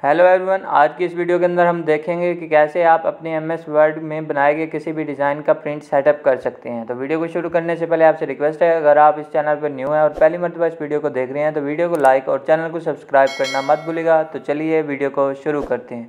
Hello everyone, आज की इस वीडियो के अंदर हम देखेंगे कि कैसे आप अपने एमएस वर्ड में बनाए गए किसी भी डिज़ाइन का प्रिंट सेटअप कर सकते हैं। तो वीडियो को शुरू करने से पहले आपसे रिक्वेस्ट है, अगर आप इस चैनल पर न्यू हैं और पहली मर्तबा इस वीडियो को देख रहे हैं तो वीडियो को लाइक और चैनल को सब्सक्राइब करना मत भूलिएगा। तो चलिए वीडियो को शुरू करते हैं।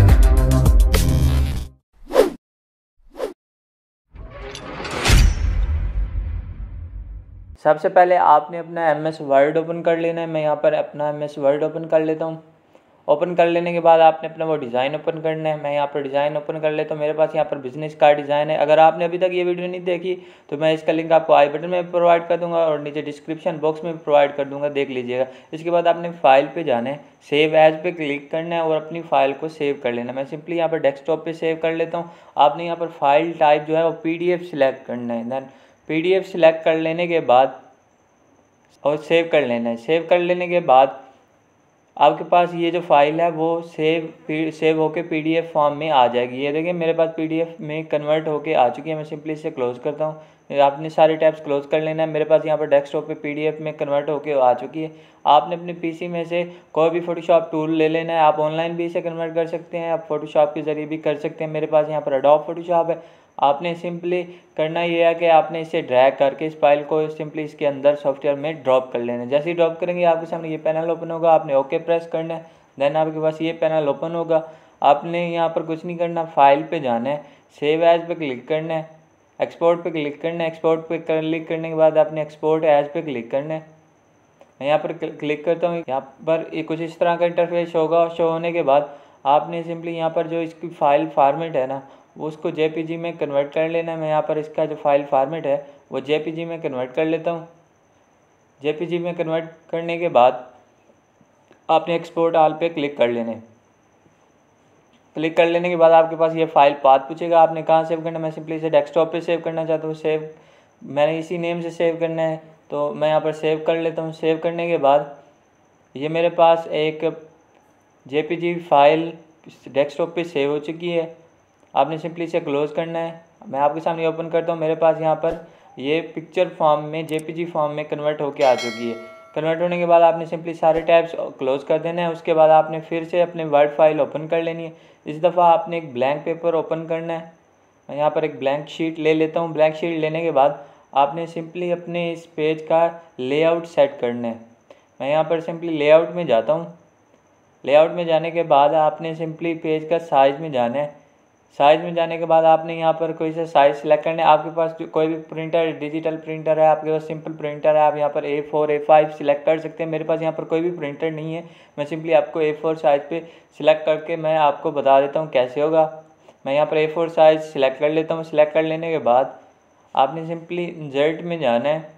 सबसे पहले आपने अपना एमएस वर्ड ओपन कर लेना है। मैं यहाँ पर अपना एमएस वर्ड ओपन कर लेता हूँ। ओपन कर लेने के बाद आपने अपना वो डिज़ाइन ओपन करना है। मैं यहाँ पर डिज़ाइन ओपन कर लेता हूँ। मेरे पास यहाँ पर बिजनेस कार्ड डिज़ाइन है। अगर आपने अभी तक ये वीडियो नहीं देखी तो मैं इसका लिंक आपको आई बटन में प्रोवाइड कर दूंगा और नीचे डिस्क्रिप्शन बॉक्स में प्रोवाइड कर दूंगा, देख लीजिएगा। इसके बाद आपने फाइल पे जाना है, सेव एज पे क्लिक करना है और अपनी फाइल को सेव कर लेना है। मैं सिंपली यहाँ पर डेस्कटॉप पर सेव कर लेता हूँ। आपने यहाँ पर फाइल टाइप जो है वो PDF सिलेक्ट करना है। देन PDF सिलेक्ट कर लेने के बाद और सेव कर लेना है। सेव कर लेने के बाद आपके पास ये जो फाइल है वो सेव होके PDF फॉर्म में आ जाएगी। ये देखिए मेरे पास PDF में कन्वर्ट होके आ चुकी है। मैं सिंपली इसे क्लोज़ करता हूँ। आपने सारे टैब्स क्लोज कर लेना है। मेरे पास यहाँ पर डेस्कटॉप पे PDF में कन्वर्ट होके आ चुकी है। आपने अपने PC में से कोई भी फोटोशॉप टूल ले लेना है। आप ऑनलाइन भी इसे कन्वर्ट कर सकते हैं, आप फोटोशॉप के ज़रिए भी कर सकते हैं। मेरे पास यहाँ पर एडोब फोटोशॉप है। आपने सिंपली करना ये है कि आपने इसे ड्रैग करके इस फाइल को सिंपली इसके अंदर सॉफ्टवेयर में ड्रॉप कर लेना है। जैसे ही ड्रॉप करेंगे आपके सामने ये पैनल ओपन होगा। आपने ओके प्रेस करना है। देन आपके पास ये पैनल ओपन होगा। आपने यहाँ पर कुछ नहीं करना, फाइल पे जाना है, सेव एज पे क्लिक करना है, एक्सपोर्ट पे क्लिक करना है। एक्सपोर्ट पे क्लिक करने के बाद आपने एक्सपोर्ट एज पे क्लिक करना है। मैं यहाँ पर क्लिक करता हूँ। यहाँ पर कुछ इस तरह का इंटरफेस होगा। शो होने के बाद आपने सिंपली यहाँ पर जो इसकी फ़ाइल फॉर्मेट है ना वो उसको JPG में कन्वर्ट कर लेना है। मैं यहाँ पर इसका जो फाइल फॉर्मेट है वो JPG में कन्वर्ट कर लेता हूँ। JPG में कन्वर्ट करने के बाद आपने एक्सपोर्ट ऑल पे क्लिक कर लेने। क्लिक कर लेने के बाद आपके पास ये फाइल पाथ पूछेगा, आपने कहाँ सेव करना है। मैं सिंपली इसे डेस्कटॉप पे सेव करना चाहता हूँ। मैंने इसी नेम से सेव करना है तो मैं यहाँ पर सेव कर लेता हूँ। सेव करने के बाद ये मेरे पास एक JPG फाइल डेस्कटॉप पे सेव हो चुकी है। आपने सिंपली इसे क्लोज़ करना है। मैं आपके सामने ओपन करता हूँ। मेरे पास यहाँ पर ये पिक्चर फॉर्म में JPG फॉर्म में कन्वर्ट होके आ चुकी है। कन्वर्ट होने के बाद आपने सिंपली सारे टैब्स क्लोज़ कर देना है। उसके बाद आपने फिर से अपने वर्ड फाइल ओपन कर लेनी है। इस दफ़ा आपने एक ब्लैंक पेपर ओपन करना है। मैं यहाँ पर एक ब्लैंक शीट ले लेता हूँ। ब्लैंक शीट लेने के बाद आपने सिंपली अपने इस पेज का लेआउट सेट करना है। मैं यहाँ पर सिंपली लेआउट में जाता हूँ। लेआउट में जाने के बाद आपने सिंपली पेज का साइज़ में जाना है। साइज़ में जाने के बाद आपने यहाँ पर कोई सा साइज़ सेलेक्ट करना है। आपके पास कोई भी प्रिंटर, डिजिटल प्रिंटर है, आपके पास सिंपल प्रिंटर है, आप यहाँ पर A4 A5 सिलेक्ट कर सकते हैं। मेरे पास यहाँ पर कोई भी प्रिंटर नहीं है। मैं सिंपली आपको A4 साइज़ पे सिलेक्ट करके मैं आपको बता देता हूँ कैसे होगा। मैं यहाँ पर A4 साइज़ सिलेक्ट कर लेता हूँ। सिलेक्ट कर लेने के बाद आपने सिंपली इंसर्ट में जाना है।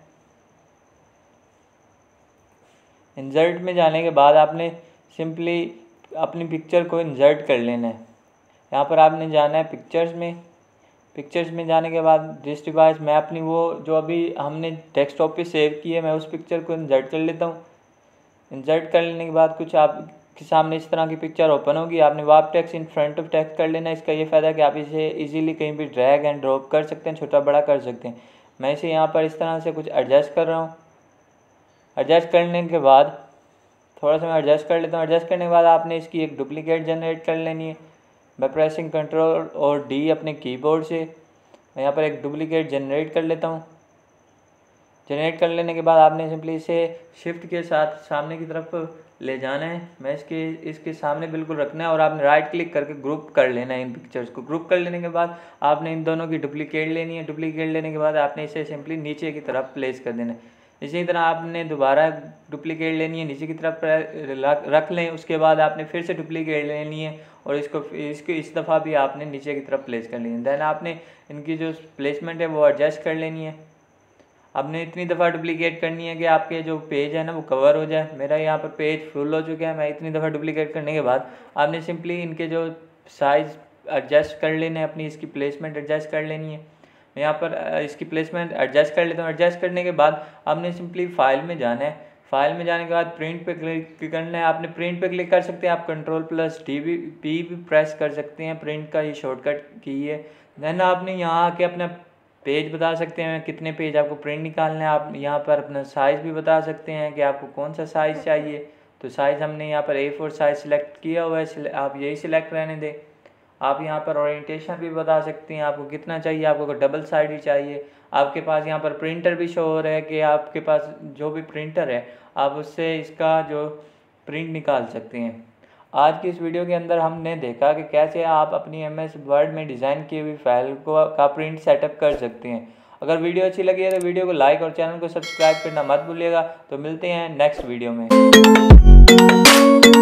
इंसर्ट में जाने के बाद आपने सिंपली अपनी पिक्चर को इंसर्ट कर लेना है। यहाँ पर आपने जाना है पिक्चर्स में। पिक्चर्स में जाने के बाद दिस डिवाइस, मैं अपनी वो जो अभी हमने डेस्कटॉप पे सेव की है मैं उस पिक्चर को इंसर्ट कर लेता हूँ। इंसर्ट कर लेने के बाद कुछ आपके सामने इस तरह की पिक्चर ओपन होगी। आपने warp text in front of text कर लेना है। इसका ये फ़ायदा है कि आप इसे इजीली कहीं भी ड्रैग एंड ड्रॉप कर सकते हैं, छोटा बड़ा कर सकते हैं। मैं इसे यहाँ पर इस तरह से कुछ एडजस्ट कर रहा हूँ। एडजस्ट करने के बाद थोड़ा सा मैं एडजस्ट कर लेता हूँ। एडजस्ट करने के बाद आपने इसकी एक डुप्लीकेट जनरेट कर लेनी है बाय प्रेसिंग कंट्रोल और D अपने कीबोर्ड से। मैं यहाँ पर एक डुप्लीकेट जनरेट कर लेता हूँ। जनरेट कर लेने के बाद आपने सिंपली इसे शिफ्ट के साथ सामने की तरफ ले जाना है। मैं इसके सामने बिल्कुल रखना है और आपने राइट क्लिक करके ग्रुप कर लेना है इन पिक्चर्स को। ग्रुप कर लेने के बाद आपने इन दोनों की डुप्लीकेट लेनी है। डुप्लीकेट लेने के बाद आपने इसे सिंपली नीचे की तरफ प्लेस कर देना है। इसी तरह आपने दोबारा डुप्लीकेट लेनी है, नीचे की तरफ रख लें। उसके बाद आपने फिर से डुप्लीकेट लेनी है और इसको इस दफ़ा भी आपने नीचे की तरफ प्लेस कर लेनी है। दैन आपने इनकी जो प्लेसमेंट है वो एडजस्ट कर लेनी है। आपने इतनी दफ़ा डुप्लीकेट करनी है कि आपके जो पेज है ना वो कवर हो जाए। मेरा यहाँ पर पेज फुल हो चुका है। मैं इतनी दफ़ा डुप्लीकेट करने के बाद आपने सिंपली इनके जो साइज़ एडजस्ट कर लेने, अपनी इसकी प्लेसमेंट एडजस्ट कर लेनी है। मैं यहाँ पर इसकी प्लेसमेंट एडजस्ट कर लेता हूँ। एडजस्ट करने के बाद आपने सिंपली फाइल में जाना है। फाइल में जाने के बाद प्रिंट पे क्लिक करना है। आपने प्रिंट पे क्लिक कर सकते हैं, आप Ctrl+P भी प्रेस कर सकते हैं। प्रिंट का ये शॉर्टकट की है। देन आपने यहाँ आके अपना पेज बता सकते हैं कितने पेज आपको प्रिंट निकालना है। आप यहाँ पर अपना साइज़ भी बता सकते हैं कि आपको कौन सा साइज़ चाहिए। तो साइज़ हमने यहाँ पर A4 साइज़ सिलेक्ट किया हुआ है, आप यही सिलेक्ट रहने दें। आप यहाँ पर ओरिएंटेशन भी बता सकती हैं आपको कितना चाहिए, आपको डबल साइड ही चाहिए। आपके पास यहाँ पर प्रिंटर भी शो हो रहा है कि आपके पास जो भी प्रिंटर है आप उससे इसका जो प्रिंट निकाल सकते हैं। आज की इस वीडियो के अंदर हमने देखा कि कैसे आप अपनी MS वर्ड में डिज़ाइन की हुई फाइल को का प्रिंट सेटअप कर सकते हैं। अगर वीडियो अच्छी लगी है तो वीडियो को लाइक और चैनल को सब्सक्राइब करना मत भूलिएगा। तो मिलते हैं नेक्स्ट वीडियो में।